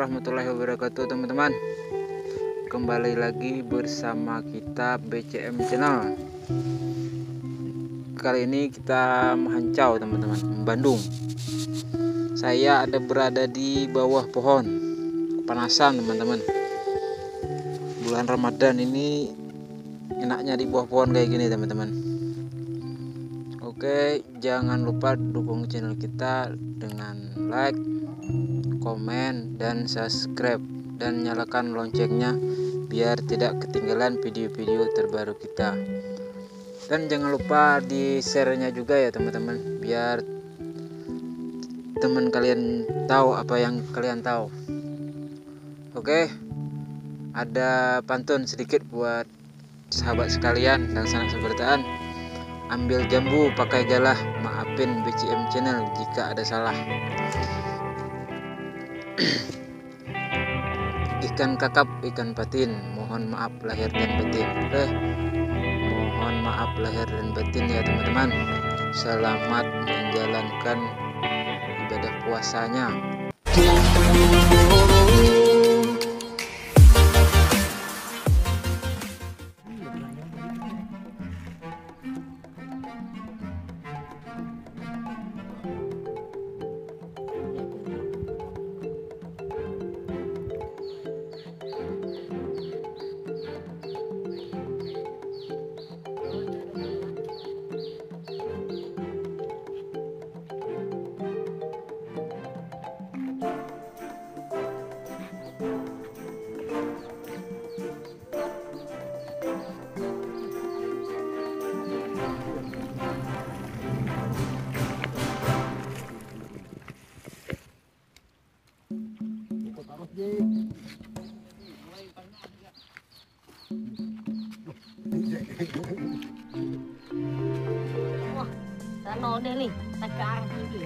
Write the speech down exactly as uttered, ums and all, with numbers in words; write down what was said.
warahmatullahi wabarakatuh teman-teman. Kembali lagi bersama kita B C M Channel. Kali ini kita menghancau teman-teman, Bandung. Saya ada berada di bawah pohon, kepanasan teman-teman. Bulan Ramadan ini enaknya di bawah pohon kayak gini teman-teman. Oke, jangan lupa dukung channel kita dengan like, komen, dan subscribe, dan nyalakan loncengnya biar tidak ketinggalan video-video terbaru kita. Dan jangan lupa di share-nya juga ya teman-teman, biar teman kalian tahu apa yang kalian tahu. Oke, ada pantun sedikit buat sahabat sekalian dan sanak seberitaan. Ambil jambu pakai galah, maafin B C M Channel jika ada salah. Ikan kakap, ikan patin, mohon maaf lahir dan batin. Eh, mohon maaf lahir dan batin ya teman-teman. Selamat menjalankan ibadah puasanya. Wah, sana deh nih, sekarang ini.